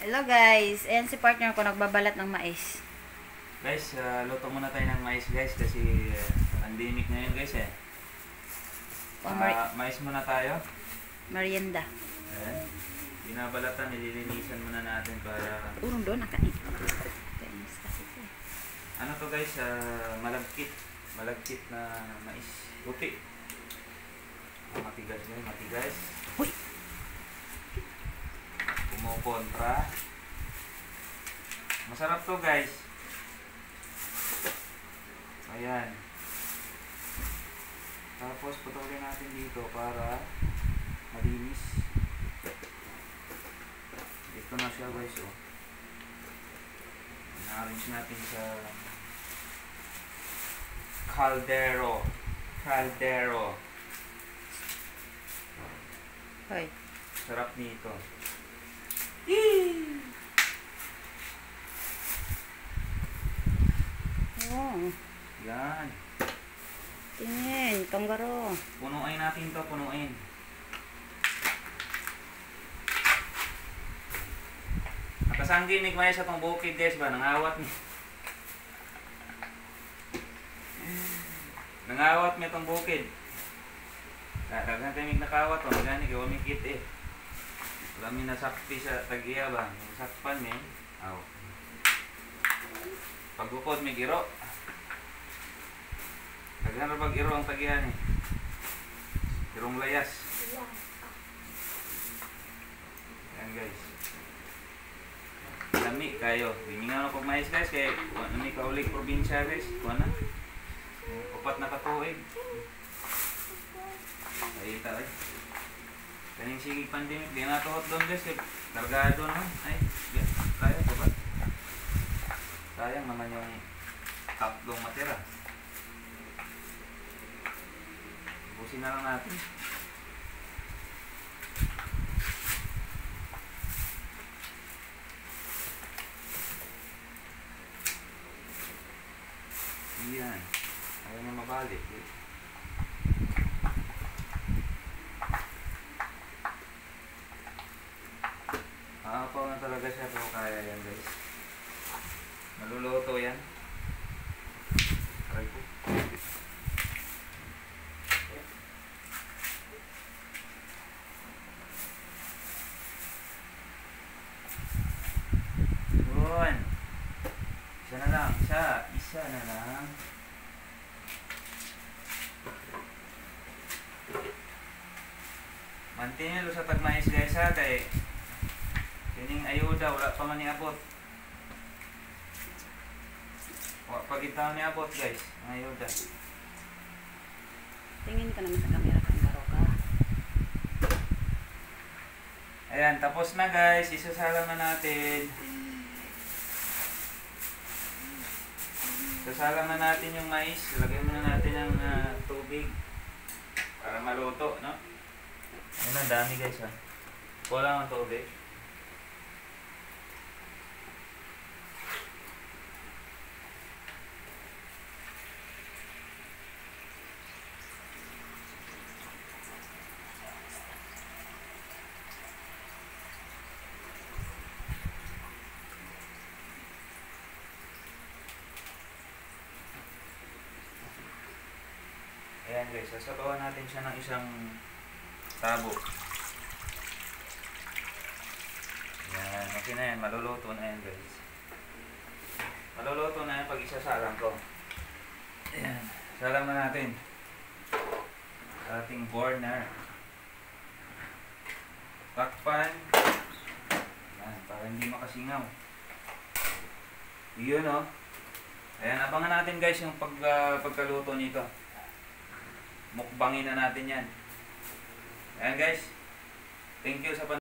Hello guys, ayan si partner ko nagbabalat ng mais. Guys, luto muna tayo ng mais guys kasi pandemic na yun guys eh. Mais muna tayo. Merienda. Ayan. Binabalatan, nililinisan muna natin para... Urong doon, nakain. Ano to guys, malagkit. Malagkit na mais. Puti. Matigas guys, matigas. Uy! Kumukontra. Masarap to guys. Ayan. Tapos putulin natin dito para malinis. Ito na siya guys oh. Na-arrange natin sa caldero. Caldero. Hoy. Sarap nito. Oh. Yan. Tingin, kanggaro. Punuin natin to, punuin. Nakasangginig maya sa tong bukid guys ba? Nangawat ni. Nangawat mi tong bukid. Daghan tayo nakawat o. Gani kayo mikit eh. Wala mi nasakpi sa tagiya ba? Nasakpan mi. Aw. Pagukod mi giro. Daghan ra pag iro ang tagiya ni. Girong layas. Yan guys. Lami kayo. Hininga na pag mais guys kay nami kaulig probinsya guys. Kuha na. Upat na katuig. Ay tayo. Kaning sige pandemic, di na tuhot doon guys. Kargado naman. Ay, kaya pa ba? Sayang naman yung tatlong matira. Ubusin na lang natin. Yan. Ayaw na mabalik. Maapaw na talaga siya pero kaya yan guys. Maluluto yan. Aray po. Yun. Isa na lang. Isa na lang. Mantinilo sa tagmais guys ha kay kining ayuda wala pa man niabot. Wa pa kita niabot guys, ang ayuda. Tingin ka naman sa camera, kanggaro ka. Ayan, tapos na guys, isasalang na natin. Isasalang na natin yung mais, lagyan muna natin ng tubig para maluto, no? Ayan, ang dami guys ha. Kuha lang ang tubig. Ayan guys, sasabawan natin siya ng isang tabo. Ayan, okay na yan. Maluluto na yan guys. Maluluto na yan pag isasalang ko. Ayan, salang na natin sa ating burner. Takpan. Ayan, para hindi makasingaw. Yun o. Ayan, abangan natin guys yung pagkaluto nito. Mukbangin na natin yan. Ayan guys. Thank you sa